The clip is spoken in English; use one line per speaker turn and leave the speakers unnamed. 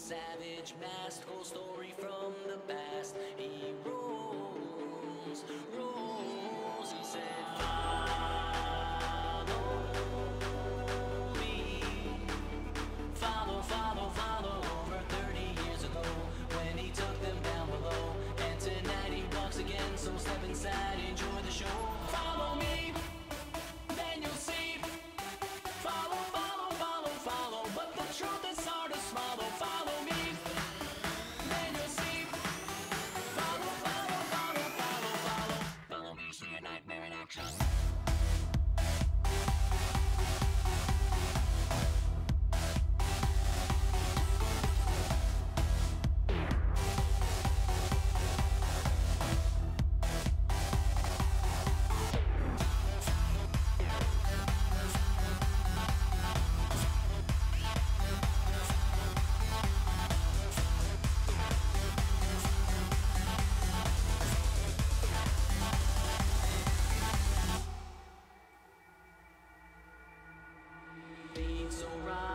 savage masked, whole story from the past. He rolls, rolls, he said, follow me. Follow, follow, follow, over 30 years ago, when he took them down below. And tonight he walks again, so step inside, enjoy the show. Follow me, then you'll see. Follow, follow, follow, follow, but the truth is hard to swallow. Follow me, then you'll see. Follow, follow, follow, follow, follow. Follow me, see a nightmare in action. So right.